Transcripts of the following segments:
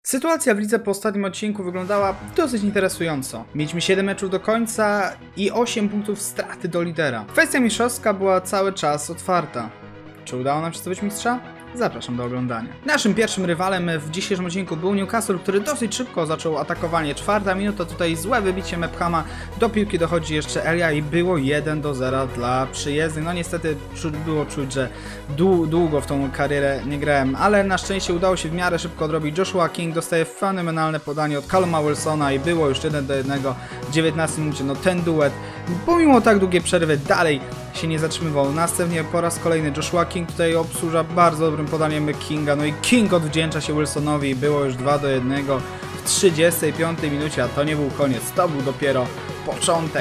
Sytuacja w lidze po ostatnim odcinku wyglądała dosyć interesująco. Mieliśmy 7 meczów do końca i 8 punktów straty do lidera. Kwestia mistrzowska była cały czas otwarta. Czy udało nam się zdobyć mistrza? Zapraszam do oglądania. Naszym pierwszym rywalem w dzisiejszym odcinku był Newcastle, który dosyć szybko zaczął atakowanie. 4. minuta, tutaj złe wybicie Mephama, do piłki dochodzi jeszcze Elia i było 1-0 dla przyjezdnych. No niestety było czuć, że długo w tą karierę nie grałem, ale na szczęście udało się w miarę szybko odrobić. Joshua King dostaje fenomenalne podanie od Calluma Wilsona i było już 1-1 w 19 minucie. No ten duet, pomimo tak długiej przerwy, dalej się nie zatrzymywał. Następnie po raz kolejny Joshua King tutaj obsłuża bardzo dobrym podaniem Kinga, no i King odwdzięcza się Wilsonowi i było już 2-1 w 35 minucie, a to nie był koniec, to był dopiero początek.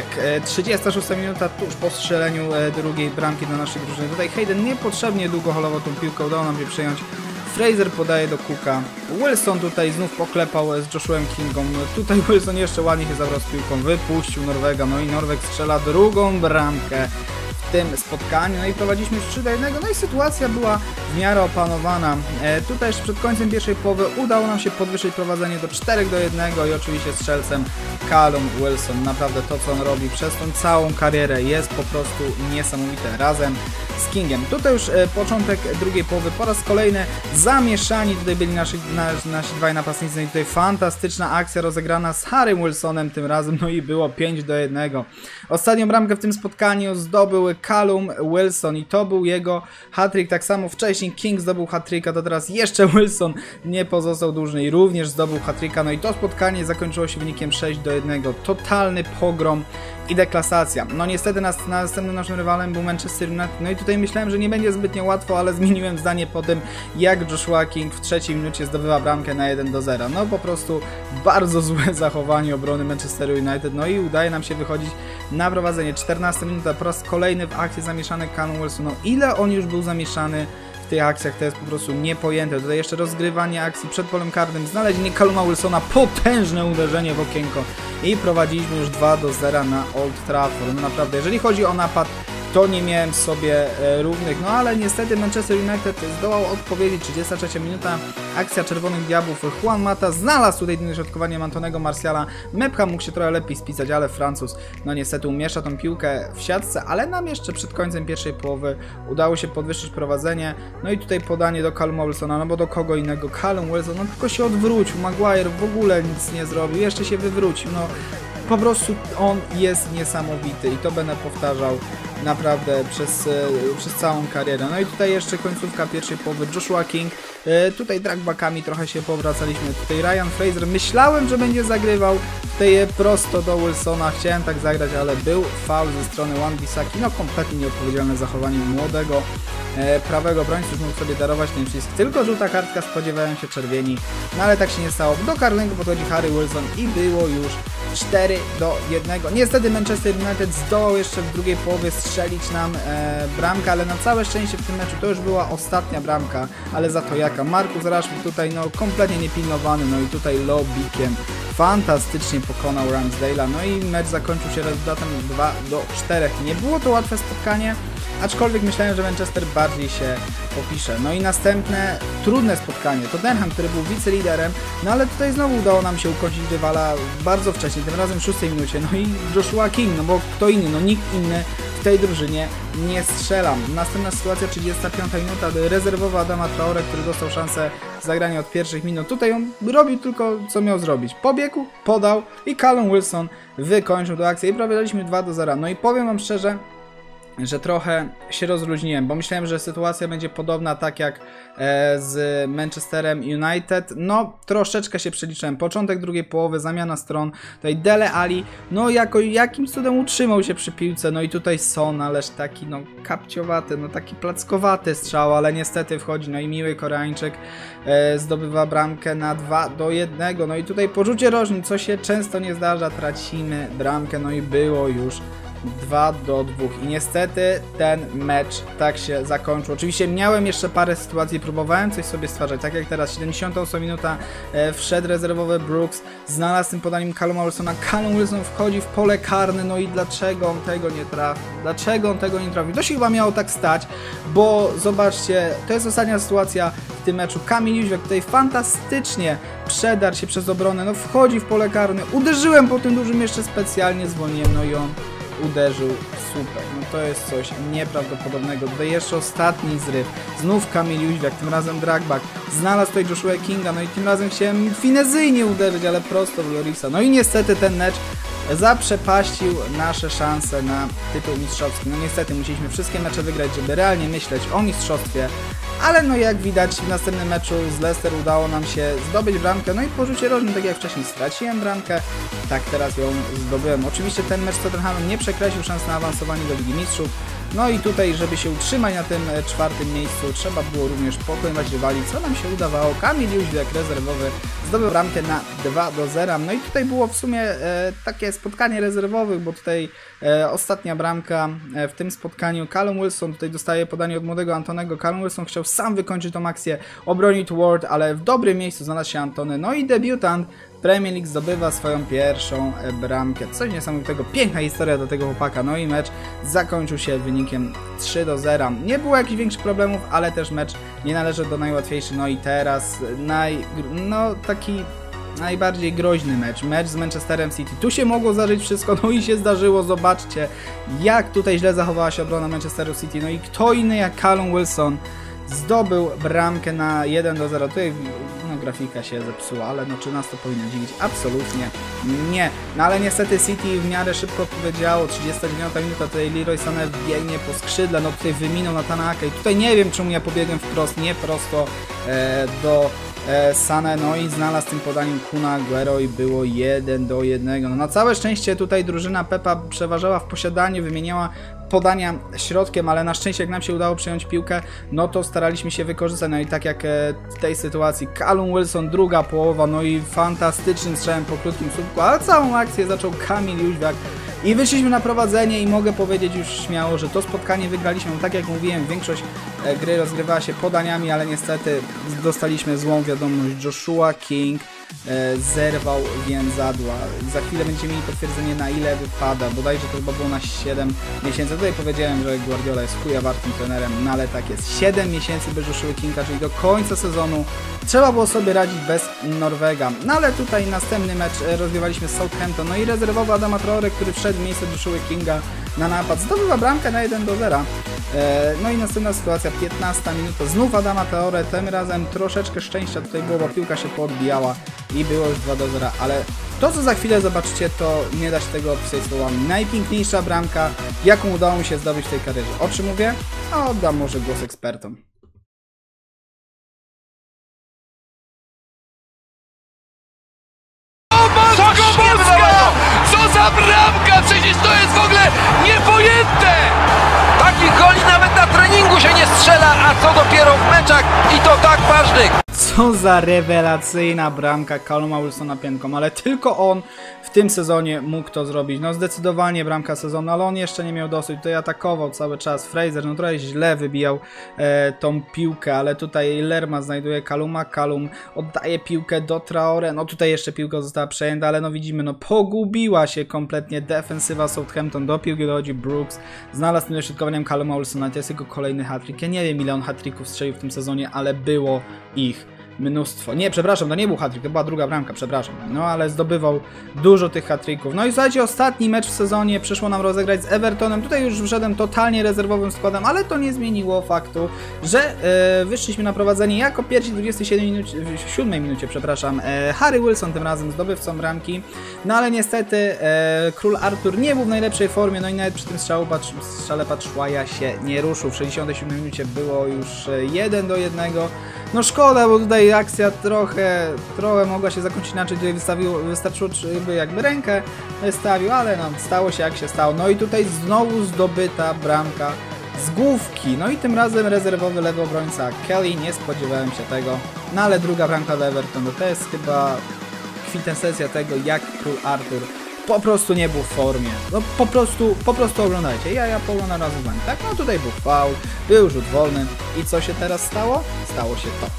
36 minuta tuż po strzeleniu drugiej bramki dla naszej drużyny. Tutaj Hayden niepotrzebnie długo holował tą piłkę, udało nam się przejąć. Fraser podaje do Cooka. Wilson tutaj znów poklepał z Joshuem Kingą. Tutaj Wilson jeszcze ładnie się zabrał z piłką, wypuścił Norwega, no i Norweg strzela drugą bramkę w tym spotkaniu, no i prowadziliśmy już 3-1, no i sytuacja była w miarę opanowana. Tutaj jeszcze przed końcem pierwszej połowy udało nam się podwyższyć prowadzenie do 4-1 i oczywiście strzelcem Callum Wilson. Naprawdę to, co on robi przez tą całą karierę, jest po prostu niesamowite razem z Kingiem. Tutaj już początek drugiej połowy, po raz kolejny zamieszani tutaj byli nasi dwaj napastnicy, no i tutaj fantastyczna akcja rozegrana z Harrym Wilsonem tym razem, no i było 5-1. Ostatnią bramkę w tym spotkaniu zdobył Callum Wilson i to był jego hat-trick. Tak samo wcześniej King zdobył hat-tricka, to teraz jeszcze Wilson nie pozostał dłużny i również zdobył hat-tricka. No i to spotkanie zakończyło się wynikiem 6-1. Totalny pogrom i deklasacja. No niestety następnym naszym rywalem był Manchester United. No i tutaj myślałem, że nie będzie zbytnio łatwo, ale zmieniłem zdanie po tym, jak Joshua King w 3. minucie zdobywa bramkę na 1-0. No po prostu bardzo złe zachowanie obrony Manchesteru United. No i udaje nam się wychodzić na prowadzenie. 14 minuta, po raz kolejny w akcji zamieszany Callum Wilson. No ile on już był zamieszany w tych akcjach, to jest po prostu niepojęte. Tutaj jeszcze rozgrywanie akcji przed polem karnym, znalezienie Calluma Wilsona, potężne uderzenie w okienko i prowadziliśmy już 2-0 na Old Trafford. No naprawdę, jeżeli chodzi o napad, to nie miałem sobie równych, no ale niestety Manchester United zdołał odpowiedzieć. 33 minuta, akcja Czerwonych Diabłów. Juan Mata znalazł tutaj dośrodkowanie Antonego Martiala. Mepham mógł się trochę lepiej spisać, ale Francuz no niestety umieszcza tą piłkę w siatce, ale nam jeszcze przed końcem pierwszej połowy udało się podwyższyć prowadzenie. No i tutaj podanie do Calluma Wilsona, no bo do kogo innego? Callum Wilson, no tylko się odwrócił, Maguire w ogóle nic nie zrobił, jeszcze się wywrócił, no po prostu on jest niesamowity i to będę powtarzał naprawdę przez całą karierę. No i tutaj jeszcze końcówka pierwszej połowy, Joshua King, tutaj dragbackami trochę się powracaliśmy, tutaj Ryan Fraser, myślałem, że będzie zagrywał tutaj prosto do Wilsona, chciałem tak zagrać, ale był foul ze strony Wan-Bissaki, no kompletnie nieodpowiedzialne zachowanie młodego prawego obrońcy, już mógł sobie darować ten przycisk, tylko żółta kartka, spodziewałem się czerwieni, no ale tak się nie stało. Do karnego podchodzi Harry Wilson i było już 4-1. Niestety Manchester United zdołał jeszcze w drugiej połowie strzelić nam bramkę, ale na całe szczęście w tym meczu to już była ostatnia bramka, ale za to jaka. Marcus Rashford tutaj no kompletnie niepilnowany, no i tutaj low-bickiem fantastycznie pokonał Ramsdale'a, no i mecz zakończył się rezultatem 2-4. Nie było to łatwe spotkanie, aczkolwiek myślałem, że Manchester bardziej się popisze. No i następne trudne spotkanie, Tottenham, który był wiceliderem, no ale tutaj znowu udało nam się ukończyć rywala bardzo wcześnie, tym razem w 6 minucie, no i Joshua King, no bo kto inny, no nikt inny w tej drużynie nie strzelam. Następna sytuacja, 35 minuta, rezerwowa Adama Traore, który dostał szansę zagrania od pierwszych minut. Tutaj on robił tylko co miał zrobić. Pobiegł, podał i Callum Wilson wykończył tę akcję i prowadziliśmy 2-0. No i powiem wam szczerze, że trochę się rozluźniłem, bo myślałem, że sytuacja będzie podobna tak jak z Manchesterem United. No troszeczkę się przeliczyłem. Początek drugiej połowy, zamiana stron. Tutaj Dele Alli, no jakimś cudem utrzymał się przy piłce. No i tutaj Son, ależ taki no kapciowaty, no taki plackowaty strzał, ale niestety wchodzi. No i miły Koreańczyk zdobywa bramkę na 2-1. No i tutaj po rzucie rożnym, co się często nie zdarza, tracimy bramkę. No i było już 2-2 i niestety ten mecz tak się zakończył. Oczywiście miałem jeszcze parę sytuacji, próbowałem coś sobie stwarzać, tak jak teraz 78 minuta, wszedł rezerwowy Brooks, znalazł tym podaniem Calluma Wilsona, Callum Wilson wchodzi w pole karne, no i dlaczego on tego nie trafił? Dlaczego on tego nie trafił? To się chyba miało tak stać, bo zobaczcie, to jest ostatnia sytuacja w tym meczu. Kamil Jóźwiak tutaj fantastycznie przedarł się przez obronę, no wchodzi w pole karne, uderzyłem po tym dużym jeszcze specjalnie, zwolniłem, no i on uderzył super, no to jest coś nieprawdopodobnego. Tutaj jeszcze ostatni zryw, znów Kamil Jóźwiak, tym razem dragback, znalazł tutaj Joshua Kinga, no i tym razem chciałem finezyjnie uderzyć, ale prosto w Lorisa. No i niestety ten mecz zaprzepaścił nasze szanse na tytuł mistrzowski. No niestety musieliśmy wszystkie mecze wygrać, żeby realnie myśleć o mistrzostwie, ale no jak widać w następnym meczu z Leicester udało nam się zdobyć bramkę, no i po rzucie rożnym, tak jak wcześniej straciłem bramkę, tak teraz ją zdobyłem. Oczywiście ten mecz z Tottenhamem nie przekreślił szans na awansowanie do Ligi Mistrzów, no i tutaj, żeby się utrzymać na tym czwartym miejscu, trzeba było również pokonywać rywali, co nam się udawało. Kamil Jóźwiak, rezerwowy, zdobył bramkę na 2-0, no i tutaj było w sumie takie spotkanie rezerwowych, bo tutaj ostatnia bramka w tym spotkaniu, Callum Wilson tutaj dostaje podanie od młodego Antonego. Callum Wilson chciał sam wykończyć tą akcję, obronił tu Ward, ale w dobrym miejscu znalazł się Antony, no i debiutant Premier League zdobywa swoją pierwszą bramkę. Coś niesamowitego, piękna historia do tego chłopaka, no i mecz zakończył się wynikiem 3-0. Nie było jakichś większych problemów, ale też mecz nie należy do najłatwiejszych, no i teraz taki najbardziej groźny mecz z Manchesterem City. Tu się mogło zdarzyć wszystko, no i się zdarzyło, zobaczcie jak tutaj źle zachowała się obrona Manchesteru City, no i kto inny jak Callum Wilson zdobył bramkę na 1-0. Tutaj no, grafika się zepsuła, ale no czy nas to powinno dziwić? Absolutnie nie. No ale niestety City w miarę szybko odpowiedziało. 39 minuta, tutaj Leroy Sané biegnie po skrzydle, no tutaj wyminął na Tanaka i tutaj nie wiem czemu ja pobiegłem wprost, nie prosto do Sané, no i znalazł tym podaniem Kuna Aguero i było 1-1. No na całe szczęście tutaj drużyna Pepa przeważała w posiadaniu, wymieniała podania środkiem, ale na szczęście jak nam się udało przejąć piłkę, no to staraliśmy się wykorzystać, no i tak jak w tej sytuacji Callum Wilson, druga połowa, no i fantastycznym strzałem po krótkim słupku, ale całą akcję zaczął Kamil Jóźwiak i wyszliśmy na prowadzenie i mogę powiedzieć już śmiało, że to spotkanie wygraliśmy, no tak jak mówiłem, większość gry rozgrywała się podaniami, ale niestety dostaliśmy złą wiadomość, Joshua King zerwał więzadła. Za chwilę będziecie mieli potwierdzenie na ile wypada, bodajże to chyba było na 7 miesięcy. Tutaj powiedziałem, że Guardiola jest chuja wartym trenerem, no ale tak jest. 7 miesięcy bez Joshua Kinga, czyli do końca sezonu trzeba było sobie radzić bez Norwega. No ale tutaj następny mecz rozgrywaliśmy z Southampton, no i rezerwowy Adama Traore, który wszedł w miejsce Joshua Kinga na napad, zdobywa bramkę na 1-0. No i następna sytuacja, 15 minuta, znów Adama Traore, tym razem troszeczkę szczęścia tutaj było, bo piłka się poodbijała i było już 2-0, ale to co za chwilę zobaczycie, to nie da się tego opisać słowami. Najpiękniejsza bramka, jaką udało mi się zdobyć w tej karierze. O czym mówię? A oddam może głos ekspertom. Co za bramka! Przecież to jest w ogóle niepojęte! Takich goli nawet na treningu się nie strzela, a co dopiero w meczach i to tak ważnych! Co za rewelacyjna bramka Calluma Wilsona piętką, ale tylko on w tym sezonie mógł to zrobić. No zdecydowanie bramka sezonu, ale on jeszcze nie miał dosyć. Tutaj atakował cały czas Fraser, no trochę źle wybijał tą piłkę, ale tutaj Lerma znajduje Calluma, Callum oddaje piłkę do Traore, no tutaj jeszcze piłka została przejęta, ale no widzimy, no pogubiła się kompletnie defensywa Southampton, do piłki dochodzi Brooks, znalazł tym dośrodkowaniem Calluma Wilsona, to jest jego kolejny hat-trick. Ja nie wiem ile on hat-tricków strzelił w tym sezonie, ale było ich mnóstwo. Nie, przepraszam, to nie był hat-trick, to była druga bramka, przepraszam. No ale zdobywał dużo tych hat-tricków. No i słuchajcie, ostatni mecz w sezonie przyszło nam rozegrać z Evertonem. Tutaj już wszedłem totalnie rezerwowym składem, ale to nie zmieniło faktu, że wyszliśmy na prowadzenie jako pierwsi w 27 minucie, przepraszam, Harry Wilson tym razem zdobywcą bramki. No ale niestety król Artur nie był w najlepszej formie, no i nawet przy tym strzale Batshuayi się nie ruszył. W 67 minucie było już 1-1. No szkoda, bo tutaj akcja trochę mogła się zakończyć inaczej, tutaj wystarczyło jakby rękę wystawił, ale no stało się jak się stało. No i tutaj znowu zdobyta bramka z główki, no i tym razem rezerwowy lewy obrońca Kelly, nie spodziewałem się tego, no ale druga bramka dla Evertonu, to jest chyba kwintesencja tego, jak król Artur po prostu nie był w formie. No po prostu oglądajcie. Ja pooglądam razem z wami. Tak, no tutaj był faul, był rzut wolny. I co się teraz stało? Stało się to.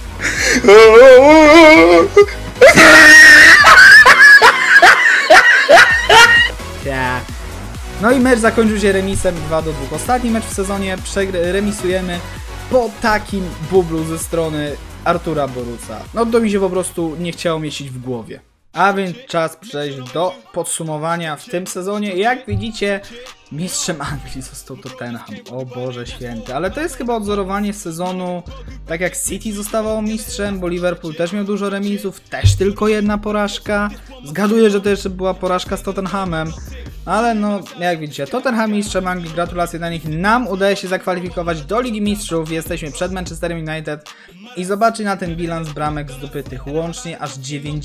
No i mecz zakończył się remisem 2-2. Ostatni mecz w sezonie remisujemy po takim bublu ze strony Artura Boruca. No to mi się po prostu nie chciało mieścić w głowie. A więc czas przejść do podsumowania w tym sezonie. Jak widzicie, mistrzem Anglii został Tottenham. O Boże święty. Ale to jest chyba odzorowanie sezonu, tak jak City zostawało mistrzem, bo Liverpool też miał dużo remisów, też tylko jedna porażka. Zgaduję, że to jeszcze była porażka z Tottenhamem. Ale no, jak widzicie, Tottenham mistrzem Anglii, gratulacje dla nich. Nam udaje się zakwalifikować do Ligi Mistrzów, jesteśmy przed Manchesterem United i zobaczcie na ten bilans bramek zdobytych, łącznie aż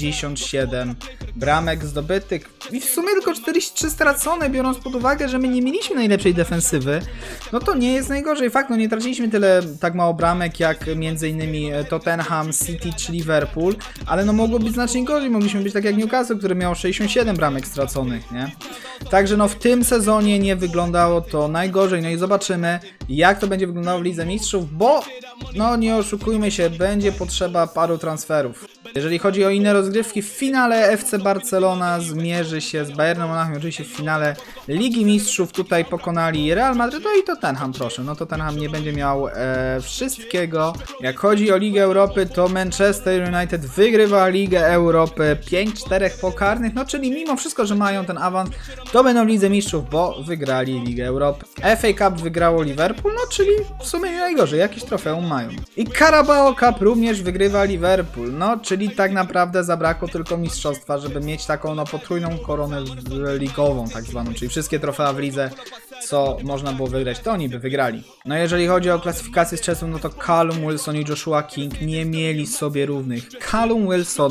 97 bramek zdobytych i w sumie tylko 43 stracone, biorąc pod uwagę, że my nie mieliśmy najlepszej defensywy, no to nie jest najgorzej. Fakt, no nie traciliśmy tak mało bramek jak m.in. Tottenham, City czy Liverpool, ale no mogło być znacznie gorzej, mogliśmy być tak jak Newcastle, który miał 67 bramek straconych, nie? Także no w tym sezonie nie wyglądało to najgorzej, no i zobaczymy jak to będzie wyglądało w Lidze Mistrzów, bo no nie oszukujmy się, będzie potrzeba paru transferów. Jeżeli chodzi o inne rozgrywki, w finale FC Barcelona zmierzy się z Bayernem Monachium, oczywiście w finale Ligi Mistrzów tutaj pokonali Real Madrid, no i Tottenham, proszę, no Tottenham nie będzie miał wszystkiego. Jak chodzi o Ligę Europy, to Manchester United wygrywa Ligę Europy 5-4 pokarnych, no czyli mimo wszystko, że mają ten awans, to będą w Lidze Mistrzów, bo wygrali Ligę Europy. FA Cup wygrało Liverpool, no czyli w sumie nie najgorzej, jakieś trofeum mają. I Carabao Cup również wygrywa Liverpool, no czyli tak naprawdę zabrakło tylko mistrzostwa, żeby mieć taką no potrójną koronę ligową tak zwaną, czyli wszystkie trofea w lidze, co można było wygrać, to oni by wygrali. No jeżeli chodzi o klasyfikację strzelców, no to Callum Wilson i Joshua King nie mieli sobie równych. Callum Wilson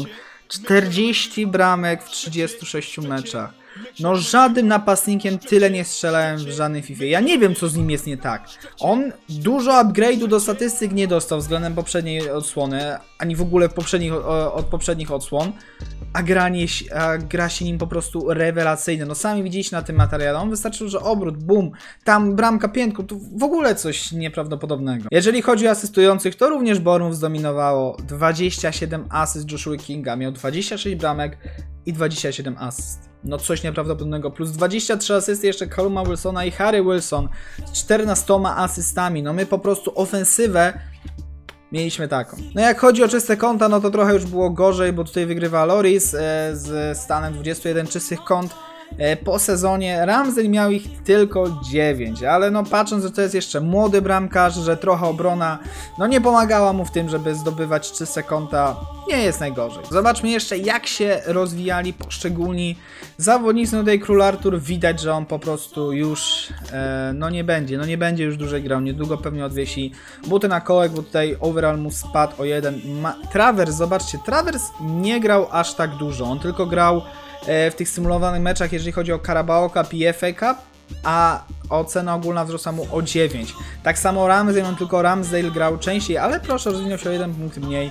40 bramek w 36 meczach. No żadnym napastnikiem tyle nie strzelałem w żadnej FIFA. Ja nie wiem co z nim jest nie tak. On dużo upgrade'u do statystyk nie dostał względem poprzedniej odsłony, ani w ogóle od poprzednich odsłon. A gra się nim po prostu rewelacyjnie. No sami widzieliście na tym materiale. On wystarczył, że obrót, bum, tam bramka piętką, to w ogóle coś nieprawdopodobnego. Jeżeli chodzi o asystujących, to również Bournemouth zdominowało. 27 asyst Joshua Kinga, miał 26 bramek i 27 asyst. No coś nieprawdopodobnego, plus 23 asysty jeszcze Calluma Wilsona i Harry Wilson z 14 asystami. No my po prostu ofensywę mieliśmy taką. No jak chodzi o czyste konta, no to trochę już było gorzej, bo tutaj wygrywa Loris z stanem 21 czystych kont. Po sezonie Ramsdale miał ich tylko 9, ale no patrząc, że to jest jeszcze młody bramkarz, że trochę obrona no nie pomagała mu w tym, żeby zdobywać czyste konta, nie jest najgorzej. Zobaczmy jeszcze jak się rozwijali poszczególni zawodnicy. No tutaj Król Artur, widać, że on po prostu już no nie będzie już dłużej grał, niedługo pewnie odwiesi buty na kołek, bo tutaj overall mu spadł o 1. Travers, zobaczcie, Travers nie grał aż tak dużo, on tylko grał w tych symulowanych meczach, jeżeli chodzi o Carabao Cup i FA Cup, a ocena ogólna wzrosła mu o 9. Tak samo Ramsdale, on tylko Ramsdale grał częściej, ale proszę, rozwinął się o 1 punkt mniej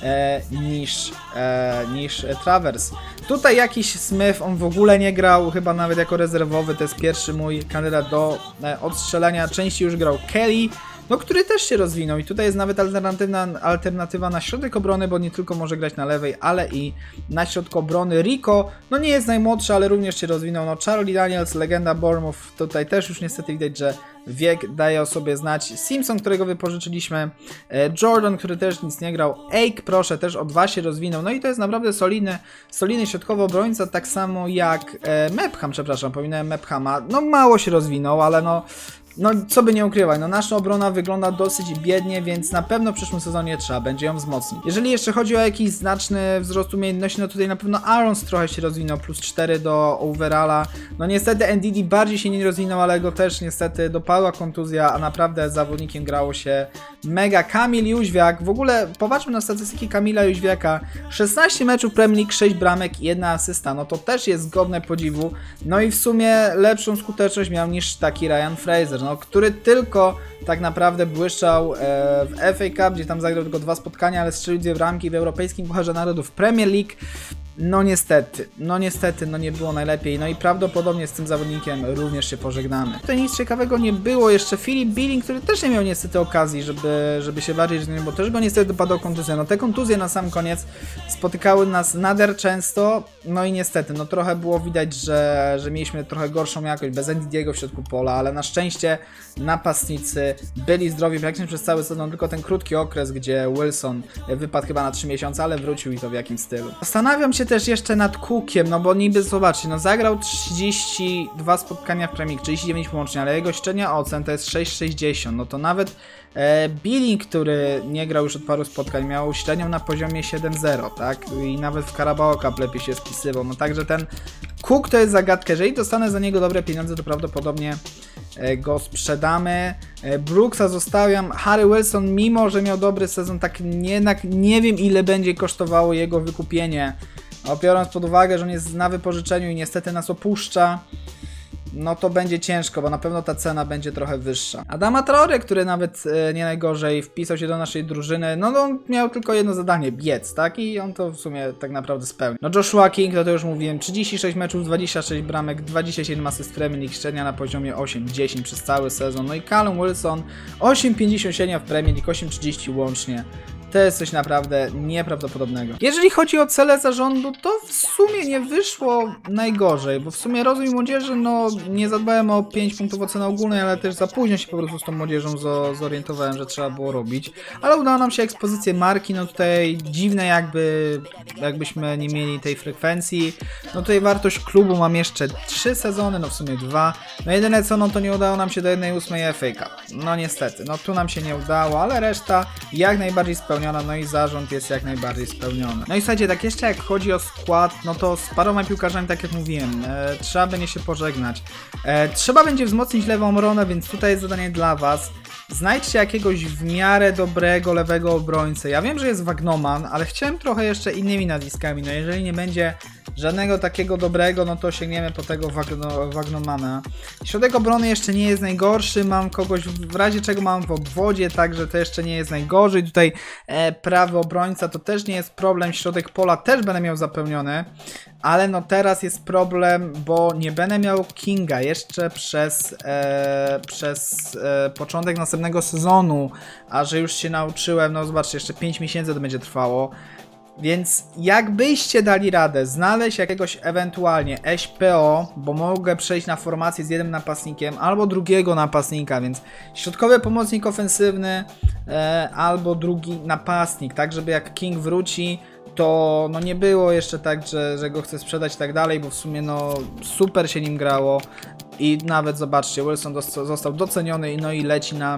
niż Travers. Tutaj jakiś Smith, on w ogóle nie grał, chyba nawet jako rezerwowy, to jest pierwszy mój kandydat do odstrzelenia, częściej już grał Kelly, no który też się rozwinął i tutaj jest nawet alternatywa na środek obrony, bo nie tylko może grać na lewej, ale i na środku obrony. Rico, no nie jest najmłodszy, ale również się rozwinął. No Charlie Daniels, legenda Bournemouth, tutaj też już niestety widać, że wiek daje o sobie znać. Simpson, którego wypożyczyliśmy, Jordan, który też nic nie grał, Ake, proszę, też o 2 się rozwinął. No i to jest naprawdę solidny środkowy obrońca, tak samo jak Mepham, przepraszam, pominąłem Mephama. No mało się rozwinął, ale no co by nie ukrywać, no nasza obrona wygląda dosyć biednie, więc na pewno w przyszłym sezonie trzeba będzie ją wzmocnić. Jeżeli jeszcze chodzi o jakiś znaczny wzrost umiejętności, no tutaj na pewno Arons trochę się rozwinął, plus 4 do overalla. No niestety Ndidi bardziej się nie rozwinął, ale go też niestety dopadła kontuzja, a naprawdę zawodnikiem grało się mega. Kamil Jóźwiak, w ogóle popatrzmy na statystyki Kamila Jóźwiaka, 16 meczów Premier League, 6 bramek i 1 asysta, no to też jest godne podziwu, no i w sumie lepszą skuteczność miał niż taki Ryan Fraser, no, który tylko tak naprawdę błyszczał w FA Cup, gdzie tam zagrał tylko 2 spotkania, ale strzelił 2 bramki w Europejskim Pucharze Narodów Premier League. no niestety, no nie było najlepiej, no i prawdopodobnie z tym zawodnikiem również się pożegnamy. Tutaj nic ciekawego nie było, jeszcze Filip Billing, który też nie miał niestety okazji, żeby się bardziej rozwinąć, bo też go niestety dopadła kontuzja. No te kontuzje na sam koniec spotykały nas nader często, no i niestety, no trochę było widać, że mieliśmy trochę gorszą jakość, bez Ndidiego w środku pola, ale na szczęście napastnicy byli zdrowi praktycznie przez cały sezon, tylko ten krótki okres, gdzie Wilson wypadł chyba na 3 miesiące, ale wrócił i to w jakim stylu. Zastanawiam się też jeszcze nad Cookiem, no bo niby zobaczcie, no zagrał 32 spotkania w Premier League, 39 łącznie, ale jego średnia ocen to jest 6,60, no to nawet Billing, który nie grał już od paru spotkań, miał średnią na poziomie 7,0, tak? I nawet w Carabao Cup lepiej się spisywał. No także ten Cook to jest zagadka. Jeżeli dostanę za niego dobre pieniądze, to prawdopodobnie go sprzedamy. Brooksa zostawiam. Harry Wilson, mimo że miał dobry sezon, tak jednak nie wiem, ile będzie kosztowało jego wykupienie. A biorąc pod uwagę, że on jest na wypożyczeniu i niestety nas opuszcza, no to będzie ciężko, bo na pewno ta cena będzie trochę wyższa. Adama Traore, który nawet nie najgorzej wpisał się do naszej drużyny, no on miał tylko jedno zadanie, biec, tak? I on to w sumie tak naprawdę spełnił. No Joshua King, to już mówiłem, 36 meczów, 26 bramek, 27 asyst w Premier League, średnia na poziomie 8,10 przez cały sezon. No i Callum Wilson, 8,50 średnia w Premier League, 8,30 łącznie. To jest coś naprawdę nieprawdopodobnego. Jeżeli chodzi o cele zarządu, to w sumie nie wyszło najgorzej, bo w sumie rozwój młodzieży, no nie zadbałem o 5 punktów oceny ogólnej, ale też za późno się po prostu z tą młodzieżą zorientowałem, że trzeba było robić. Ale udało nam się ekspozycję marki, no tutaj dziwne jakbyśmy nie mieli tej frekwencji. No tutaj wartość klubu mam jeszcze 3 sezony, no w sumie 2. No jedyne co, no to nie udało nam się do 1/8 FA Cup. No niestety, no tu nam się nie udało, ale reszta jak najbardziej spełniona. No i zarząd jest jak najbardziej spełniony. No i słuchajcie, tak jeszcze jak chodzi o skład, no to z paroma piłkarzami, tak jak mówiłem, trzeba będzie się pożegnać. Trzeba będzie wzmocnić lewą obronę, więc tutaj jest zadanie dla was. Znajdźcie jakiegoś w miarę dobrego lewego obrońcę. Ja wiem, że jest Wagnoman, ale chciałem trochę jeszcze innymi nazwiskami. No jeżeli nie będzie żadnego takiego dobrego, no to sięgniemy po tego Wagnomana. Środek obrony jeszcze nie jest najgorszy. Mam kogoś, w razie czego mam w obwodzie, także to jeszcze nie jest najgorzej. Tutaj prawy obrońca to też nie jest problem. Środek pola też będę miał zapełniony. Ale no teraz jest problem, bo nie będę miał Kinga jeszcze przez początek następnego sezonu, a że już się nauczyłem, no zobaczcie, jeszcze 5 miesięcy to będzie trwało. Więc jakbyście dali radę znaleźć jakiegoś ewentualnie SPO, bo mogę przejść na formację z jednym napastnikiem albo drugiego napastnika, więc środkowy pomocnik ofensywny albo drugi napastnik, tak żeby jak King wróci, to no nie było jeszcze tak, że go chcę sprzedać i tak dalej, bo w sumie no super się nim grało i nawet zobaczcie, Wilson został doceniony no i leci na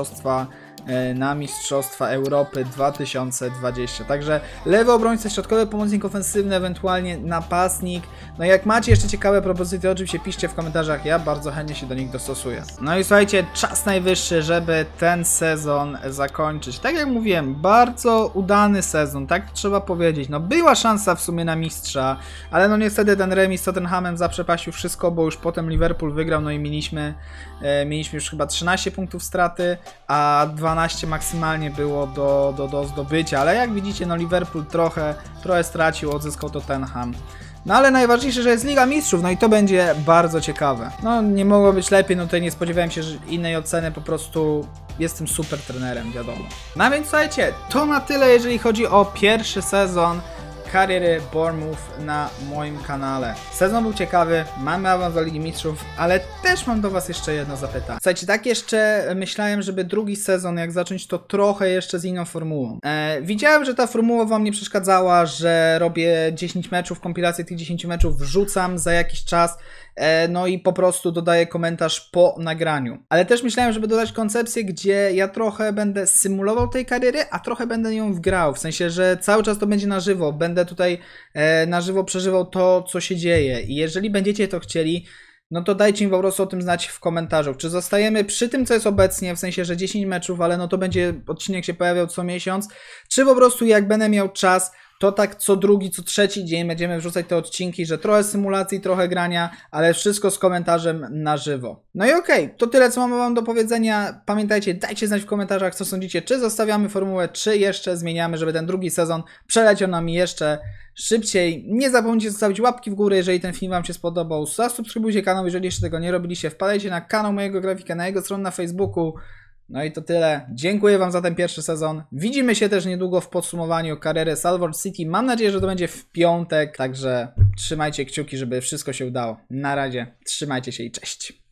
Mistrzostwa Europy 2020. Także lewy obrońca, środkowy pomocnik ofensywny, ewentualnie napastnik. No jak macie jeszcze ciekawe propozycje, oczywiście piszcie w komentarzach, ja bardzo chętnie się do nich dostosuję. No i słuchajcie, czas najwyższy, żeby ten sezon zakończyć. Tak jak mówiłem, bardzo udany sezon, tak trzeba powiedzieć. No była szansa w sumie na mistrza, ale no niestety ten remis z Tottenhamem zaprzepaścił wszystko, bo już potem Liverpool wygrał, no i mieliśmy już chyba 13 punktów straty, a 12 maksymalnie było do zdobycia, ale jak widzicie, no Liverpool trochę stracił, odzyskał Tottenham. No ale najważniejsze, że jest Liga Mistrzów, no i to będzie bardzo ciekawe. No nie mogło być lepiej, no tutaj nie spodziewałem się innej oceny, po prostu jestem super trenerem, wiadomo. No więc słuchajcie, to na tyle, jeżeli chodzi o pierwszy sezon kariery Bournemouth na moim kanale. Sezon był ciekawy, mamy awans do Ligi Mistrzów, ale też mam do was jeszcze jedno zapytanie. Słuchajcie, tak jeszcze myślałem, żeby drugi sezon jak zacząć, to trochę jeszcze z inną formułą. Widziałem, że ta formuła wam nie przeszkadzała, że robię 10 meczów, kompilację tych 10 meczów wrzucam za jakiś czas, no i po prostu dodaję komentarz po nagraniu. Ale też myślałem, żeby dodać koncepcję, gdzie ja trochę będę symulował tej kariery, a trochę będę ją wgrał. W sensie, że cały czas to będzie na żywo. Będę tutaj na żywo przeżywał to, co się dzieje. I jeżeli będziecie to chcieli, no to dajcie mi po prostu o tym znać w komentarzu. Czy zostajemy przy tym, co jest obecnie, w sensie, że 10 meczów, ale no to będzie odcinek się pojawiał co miesiąc, czy po prostu jak będę miał czas, to tak co drugi, co trzeci dzień będziemy wrzucać te odcinki, że trochę symulacji, trochę grania, ale wszystko z komentarzem na żywo. No i okej, to tyle, co mamy wam do powiedzenia. Pamiętajcie, dajcie znać w komentarzach, co sądzicie, czy zostawiamy formułę, czy jeszcze zmieniamy, żeby ten drugi sezon przeleciał nam jeszcze szybciej. Nie zapomnijcie zostawić łapki w górę, jeżeli ten film wam się spodobał. Zasubskrybujcie kanał, jeżeli jeszcze tego nie robiliście. Wpadajcie na kanał mojego grafika, na jego stronę na Facebooku. No i to tyle. Dziękuję wam za ten pierwszy sezon. Widzimy się też niedługo w podsumowaniu kariery Salford City. Mam nadzieję, że to będzie w piątek. Także trzymajcie kciuki, żeby wszystko się udało. Na razie. Trzymajcie się i cześć.